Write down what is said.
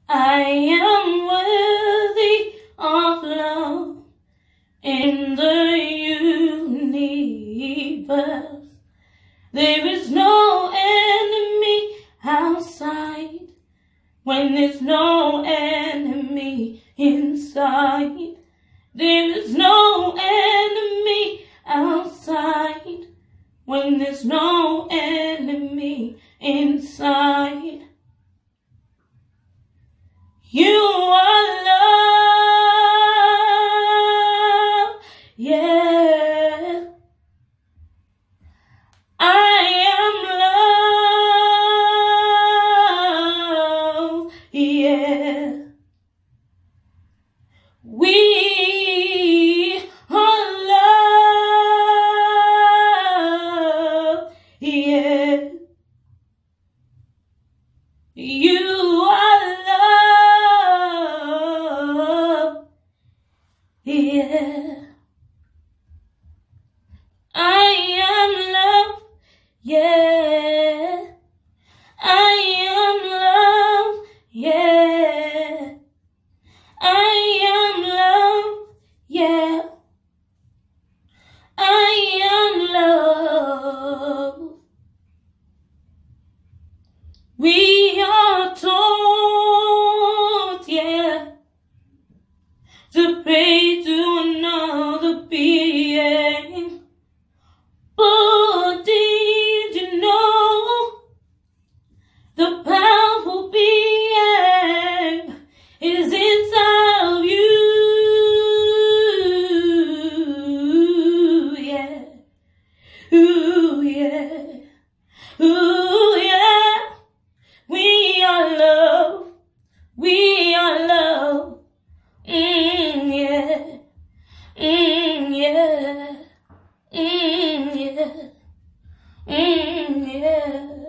I am worthy of love in the universe. There is no enemy outside when there's no enemy inside. There is no enemy outside when there's no enemy inside. You are love, yeah. I am love, yeah. We are love, yeah. You are love, yeah. I am love, yeah. I am love, yeah. I am love, yeah. I am love. We are taught, yeah, to pray to another being. But did you know the powerful being is inside of you, yeah. Ooh, yeah. Ooh, yeah. We are love. We are love. Yeah. Yeah. Yeah. Yeah.